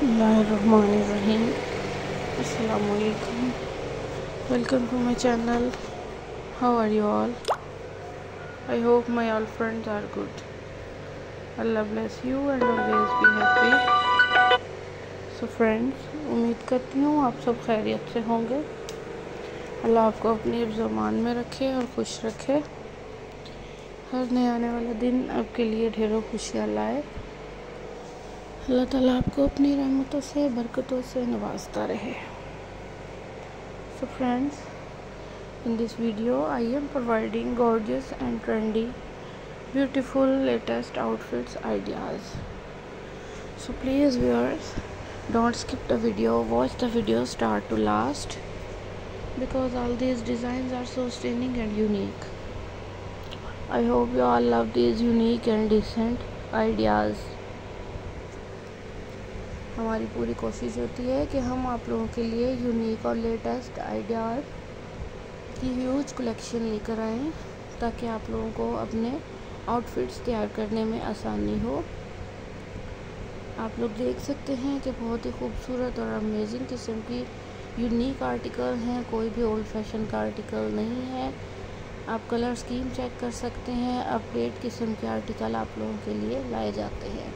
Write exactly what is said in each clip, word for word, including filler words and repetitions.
बिस्मिल्लाहिर्रहमानिर्रहीम। अस्सलामु अलैकुम। Welcome to my channel. How are you all? I hope my all friends are good. अल्लाह bless you and always be happy. So friends, उम्मीद करती हूँ आप सब खैरियत से होंगे। अल्लाह आपको अपनी हिफ्ज़-ओ-मान में रखे और खुश रखे। हर नए आने वाला दिन आपके लिए ढेरों खुशियाँ लाए। अल्लाह ताला आपको अपनी रहमतों से, बरकतों से नवाजता रहे। So friends, in this video I am providing gorgeous and trendy, beautiful latest outfits ideas. So please viewers, don't skip the video, watch the video start to last, because all these designs are so stunning and unique. I hope you all love these unique and decent ideas. हमारी पूरी कोशिश होती है कि हम आप लोगों के लिए यूनिक और लेटेस्ट आइडियाज़ की ह्यूज कलेक्शन लेकर आएँ, ताकि आप लोगों को अपने आउटफिट्स तैयार करने में आसानी हो। आप लोग देख सकते हैं कि बहुत ही खूबसूरत और अमेजिंग किस्म की यूनिक आर्टिकल हैं। कोई भी ओल्ड फैशन का आर्टिकल नहीं है। आप कलर स्कीम चेक कर सकते हैं। अपडेट किस्म के आर्टिकल आप लोगों के लिए लाए जाते हैं।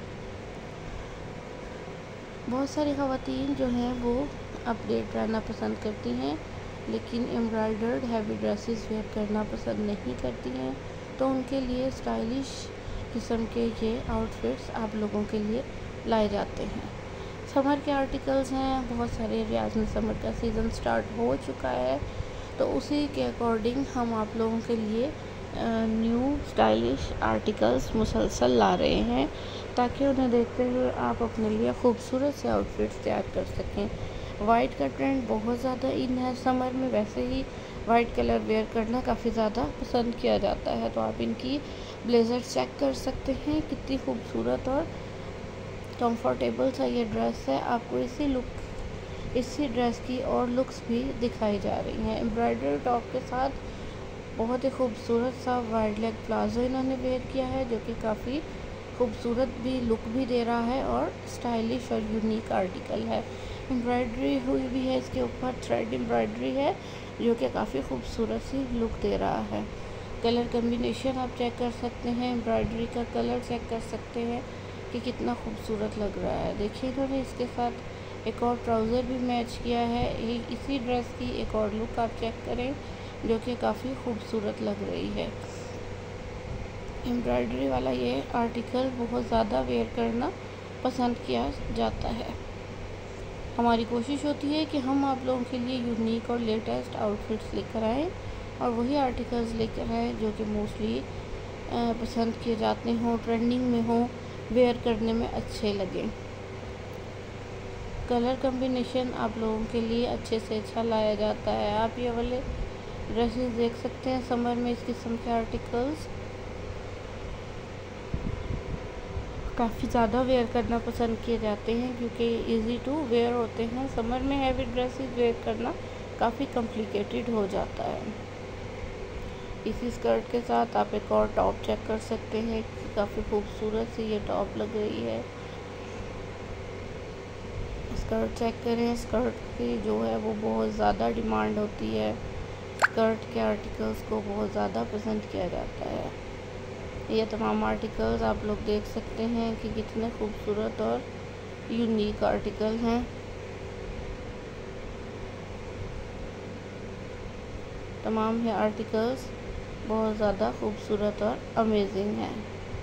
बहुत सारी ख़वातीन जो हैं वो अपडेट रहना पसंद करती हैं, लेकिन एम्ब्रॉयडर्ड हैवी ड्रेसेस वेयर करना पसंद नहीं करती हैं। तो उनके लिए स्टाइलिश किस्म के ये आउटफिट्स आप लोगों के लिए लाए जाते हैं। समर के आर्टिकल्स हैं, बहुत सारे एरियाज़ में समर का सीज़न स्टार्ट हो चुका है, तो उसी के अकॉर्डिंग हम आप लोगों के लिए न्यू स्टाइलिश आर्टिकल्स मुसलसल ला रहे हैं, ताकि उन्हें देखते हुए आप अपने लिए खूबसूरत से आउटफिट्स तैयार कर सकें। वाइट का ट्रेंड बहुत ज़्यादा इन है समर में। वैसे ही वाइट कलर वेयर करना काफ़ी ज़्यादा पसंद किया जाता है। तो आप इनकी ब्लेज़र चेक कर सकते हैं, कितनी खूबसूरत और कंफर्टेबल सा ये ड्रेस है। आपको इसी लुक इसी ड्रेस की और लुक्स भी दिखाई जा रही हैं। एम्ब्रॉयडरी टॉप के साथ बहुत ही खूबसूरत सा वाइड लेग प्लाजो इन्होंने वेयर किया है, जो कि काफ़ी खूबसूरत भी लुक भी दे रहा है और स्टाइलिश और यूनिक आर्टिकल है। एम्ब्रॉयडरी हुई भी है इसके ऊपर, थ्रेड एम्ब्रॉयडरी है, जो कि काफ़ी खूबसूरत सी लुक दे रहा है। कलर कम्बिनेशन आप चेक कर सकते हैं, एम्ब्रॉयडरी का कलर चेक कर सकते हैं कि कितना खूबसूरत लग रहा है। देखिए, इन्होंने इसके साथ एक और ट्राउज़र भी मैच किया है। इसी ड्रेस की एक और लुक आप चेक करें, जो कि काफ़ी खूबसूरत लग रही है। एम्ब्रॉयडरी वाला ये आर्टिकल बहुत ज़्यादा वेयर करना पसंद किया जाता है। हमारी कोशिश होती है कि हम आप लोगों के लिए यूनिक और लेटेस्ट आउटफिट्स लेकर आएँ, और वही आर्टिकल्स लेकर आएँ जो कि मोस्टली पसंद किए जाते हों, ट्रेंडिंग में हों, वेयर करने में अच्छे लगें। कलर कम्बिनेशन आप लोगों के लिए अच्छे से अच्छा लाया जाता है। आप ये वाले ड्रेसेस देख सकते हैं समर में। इस किस्म के आर्टिकल्स काफ़ी ज़्यादा वेयर करना पसंद किए जाते हैं, क्योंकि इजी टू वेयर होते हैं। समर में हैवी ड्रेसेस वेयर करना काफ़ी कॉम्प्लिकेटेड हो जाता है। इसी स्कर्ट के साथ आप एक और टॉप चेक कर सकते हैं कि काफ़ी खूबसूरत सी ये टॉप लग रही है। स्कर्ट चेक करें। स्कर्ट की जो है वो बहुत ज़्यादा डिमांड होती है। स्कर्ट के आर्टिकल्स को बहुत ज़्यादा पसंद किया जाता है। ये तमाम आर्टिकल्स आप लोग देख सकते हैं कि कितने खूबसूरत और यूनिक आर्टिकल हैं। तमाम ये आर्टिकल्स बहुत ज़्यादा खूबसूरत और अमेजिंग हैं।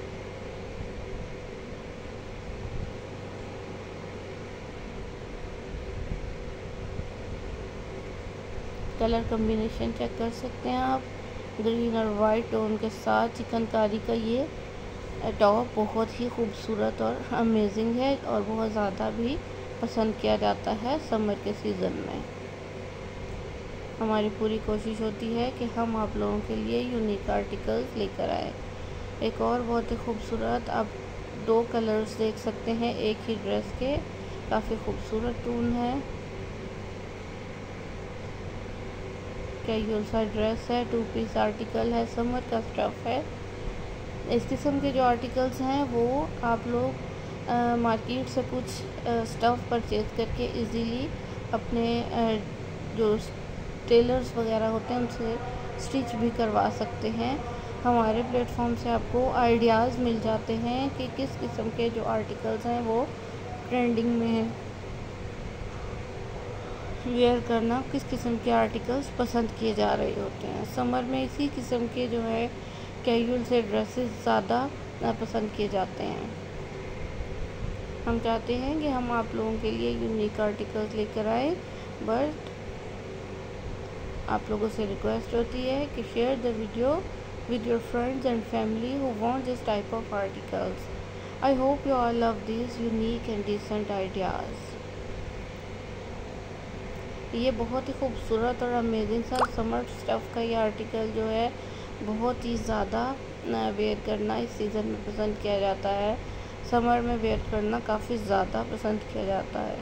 कलर कम्बिनेशन चेक कर सकते हैं आप। ग्रीन और वाइट टोन के साथ चिकनकारी का ये टॉप बहुत ही खूबसूरत और अमेजिंग है, और बहुत ज़्यादा भी पसंद किया जाता है समर के सीज़न में। हमारी पूरी कोशिश होती है कि हम आप लोगों के लिए यूनिक आर्टिकल्स लेकर आए। एक और बहुत ही खूबसूरत आप दो कलर्स देख सकते हैं एक ही ड्रेस के। काफ़ी खूबसूरत टून है। कैजुअल सा ड्रेस है, टू पीस आर्टिकल है, समर का स्टफ़ है। इस किस्म के जो आर्टिकल्स हैं वो आप लोग मार्केट से कुछ स्टफ़ परचेज़ करके इजीली अपने आ, जो टेलर्स वगैरह होते हैं उनसे स्टिच भी करवा सकते हैं। हमारे प्लेटफॉर्म से आपको आइडियाज़ मिल जाते हैं कि किस किस्म के जो आर्टिकल्स हैं वो ट्रेंडिंग में हैं, वेयर करना किस किस्म के आर्टिकल्स पसंद किए जा रहे होते हैं। समर में इसी किस्म के जो है कैजुअल से ड्रेसेस ज़्यादा पसंद किए जाते हैं। हम चाहते हैं कि हम आप लोगों के लिए यूनिक आर्टिकल्स लेकर आए, बट आप लोगों से रिक्वेस्ट होती है कि share the video with your friends and family who want this type of articles. I hope you all love these unique and decent ideas. ये बहुत ही खूबसूरत और अमेजिंग सा समर स्टफ़ का ये आर्टिकल जो है बहुत ही ज़्यादा वेयर करना इस सीज़न में पसंद किया जाता है। समर में वेयर करना काफ़ी ज़्यादा पसंद किया जाता है।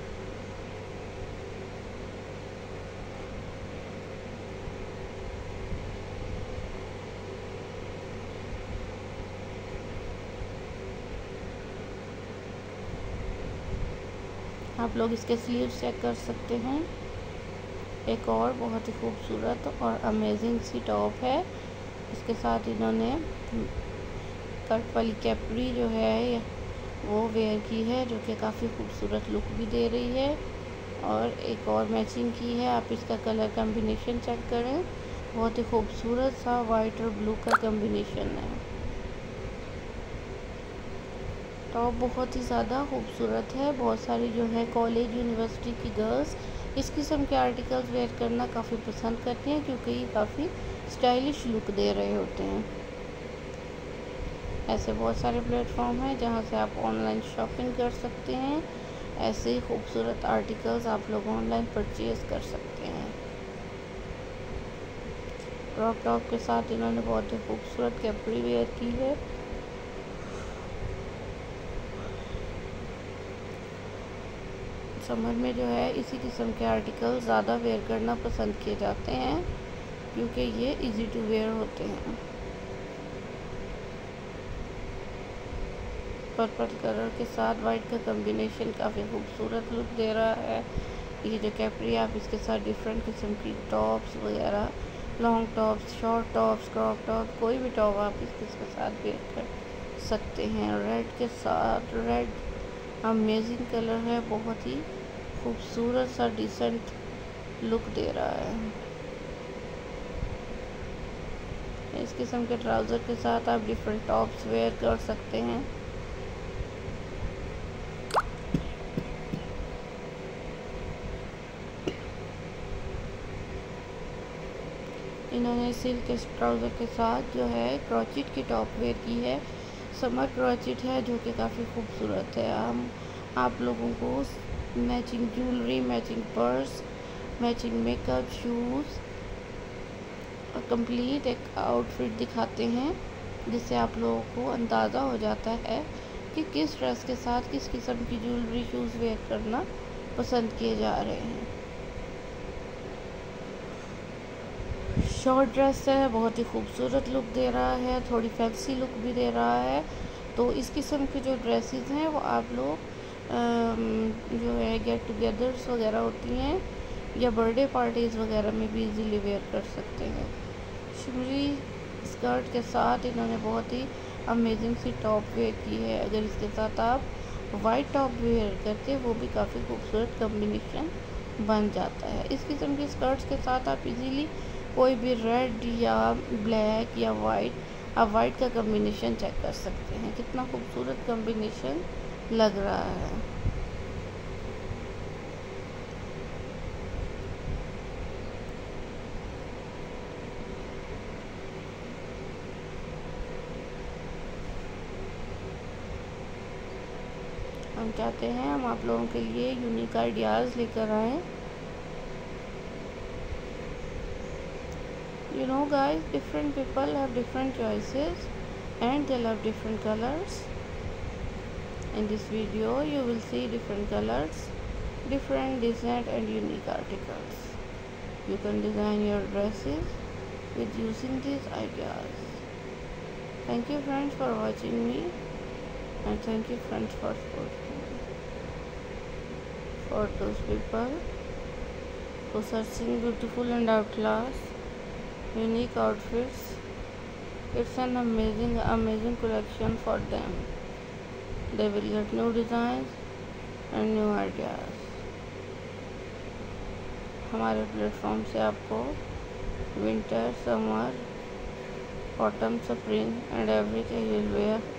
आप लोग इसके स्लीव्स चेक कर सकते हैं। एक और बहुत ही खूबसूरत और अमेजिंग सी टॉप है। इसके साथ इन्होंने कट वाली कैपरी जो है वो वेयर की है, जो कि काफ़ी खूबसूरत लुक भी दे रही है। और एक और मैचिंग की है। आप इसका कलर कॉम्बिनेशन चेक करें, बहुत ही खूबसूरत सा वाइट और ब्लू का कॉम्बिनेशन है। टॉप बहुत ही ज़्यादा खूबसूरत है। बहुत सारी जो है कॉलेज यूनिवर्सिटी की गर्ल्स इस किस्म के आर्टिकल्स वेयर करना काफ़ी पसंद करती हैं, क्योंकि ये काफ़ी स्टाइलिश लुक दे रहे होते हैं। ऐसे बहुत सारे प्लेटफॉर्म हैं जहां से आप ऑनलाइन शॉपिंग कर सकते हैं। ऐसे ही खूबसूरत आर्टिकल्स आप लोग ऑनलाइन परचेज़ कर सकते हैं। क्रॉप टॉप के साथ इन्होंने बहुत ही खूबसूरत कैपरी वेयर की है। समर में जो है इसी किस्म के आर्टिकल ज़्यादा वेयर करना पसंद किए जाते हैं, क्योंकि ये इजी टू वेयर होते हैं। पर्पल कलर के साथ वाइट का कॉम्बिनेशन काफ़ी खूबसूरत लुक दे रहा है। ये जो कैपरी आप इसके साथ डिफरेंट किस्म की टॉप्स वगैरह, long tops, short tops, crop top, कोई भी टॉप आप इसके साथ वेयर कर सकते हैं। रेड के साथ, रेड अमेजिंग कलर है, बहुत ही खूबसूरत सा डिसेंट लुक दे रहा है। इस किस्म के ट्राउज़र के साथ आप डिफरेंट टॉप्स वेयर कर सकते हैं। इन्होंने सिल्क के ट्राउज़र के साथ जो है क्रॉचिट की टॉप वेयर की है। समर क्रॉचिट है जो कि काफ़ी खूबसूरत है। हम आप लोगों को matching jewellery, matching purse, matching makeup, shoes और कंप्लीट एक आउटफिट दिखाते हैं, जिससे आप लोगों को अंदाज़ा हो जाता है कि किस ड्रेस के साथ किस किस्म की ज्वेलरी, शूज़ वेयर करना पसंद किए जा रहे हैं। शॉर्ट ड्रेस है, बहुत ही खूबसूरत लुक दे रहा है, थोड़ी फैंसी लुक भी दे रहा है। तो इस किस्म की जो ड्रेसेस हैं वो आप लोग जो है गेट टुगेदर्स वगैरह होती हैं या बर्थडे पार्टीज़ वगैरह में भी इजीली वेयर कर सकते हैं। शिमरी स्कर्ट के साथ इन्होंने बहुत ही अमेजिंग सी टॉप वेयर की है। अगर इसके साथ आप वाइट टॉप वेयर करते वो भी काफ़ी खूबसूरत कॉम्बिनेशन बन जाता है। इस किस्म की स्कर्ट्स के साथ आप इजीली कोई भी रेड या ब्लैक या वाइट, आप वाइट का कॉम्बिनेशन चेक कर सकते हैं, कितना खूबसूरत कॉम्बिनेशन लग रहा है। हम चाहते हैं हम आप लोगों के लिए यूनिक आइडियाज़ लेकर आएँ। You know guys, different people have different choices and they love different colors. In this video you will see different colors, different design and unique articles. You can design your dresses with using these ideas. Thank you friends for watching me. And thank you friends for supporting me. For those people who searching beautiful and outclass unique outfits, it's an amazing amazing collection for them. They will get new designs and new ideas. हमारे platform से आपको winter, summer, autumn, spring and every casual where